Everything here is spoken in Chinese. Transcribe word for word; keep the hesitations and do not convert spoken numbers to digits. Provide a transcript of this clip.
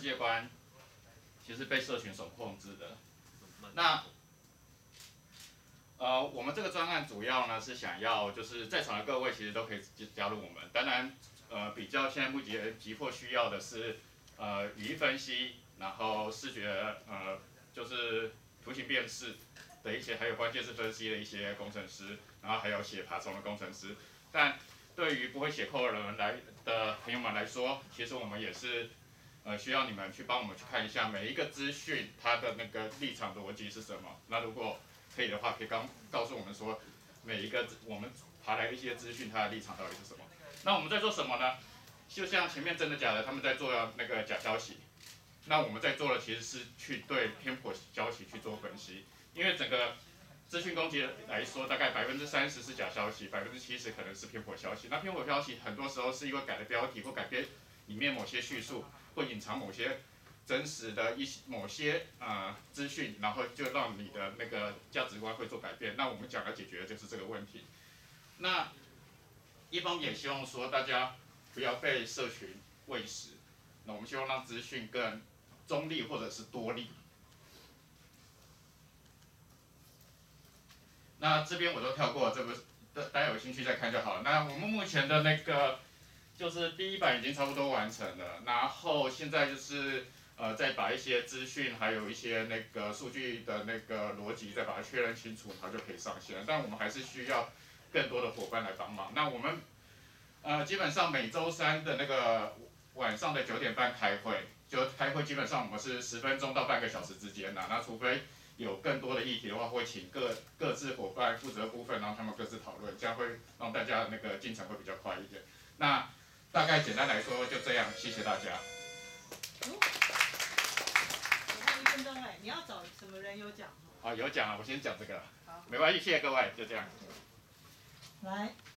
界观其实被社群所控制的。那呃，我们这个专案主要呢是想要，就是在场的各位其实都可以加入我们。当然，呃，比较现在目前急迫需要的是，呃，语义分析，然后视觉，呃，就是图形辨识的一些，还有关键字分析的一些工程师，然后还有写爬虫的工程师。但对于不会写 code 的人来的朋友们来说，其实我们也是，呃，需要你们去帮我们去看一下每一个资讯它的那个立场逻辑是什么。那如果可以的话，可以刚告诉我们说，每一个我们爬来的一些资讯，它的立场到底是什么？那我们在做什么呢？就像前面真的假的，他们在做那个假消息，那我们在做的其实是去对偏颇消息去做分析，因为整个资讯攻击来说，大概百分之三十是假消息，百分之七十可能是偏颇消息。那偏颇消息很多时候是因为改了标题或改变里面某些叙述，或隐藏某些真实的一些某些呃资讯，然后就让你的那个价值观会做改变。那我们讲要解决的就是这个问题。那一方面也希望说大家不要被社群喂食，那我们希望让资讯更中立或者是多利。那这边我都跳过，这个大家有兴趣再看就好了。那我们目前的那个就是第一版已经差不多完成了，然后现在就是呃再把一些资讯还有一些那个数据的那个逻辑再把它确认清楚，它就可以上线了。但我们还是需要更多的伙伴来帮忙。那我们呃基本上每周三的那个晚上的九点半开会，就开会基本上我们是十分钟到半个小时之间的。那除非有更多的议题的话，会请各各自伙伴负责部分，然后他们各自讨论，这样会让大家那个进程会比较快一点。那大概简单来说就这样，谢谢大家。 哦，我看一分钟哎，你要找什么人有讲？ 啊，有讲啊，我先讲这个。 好， 没关系，谢谢各位，就这样。 来。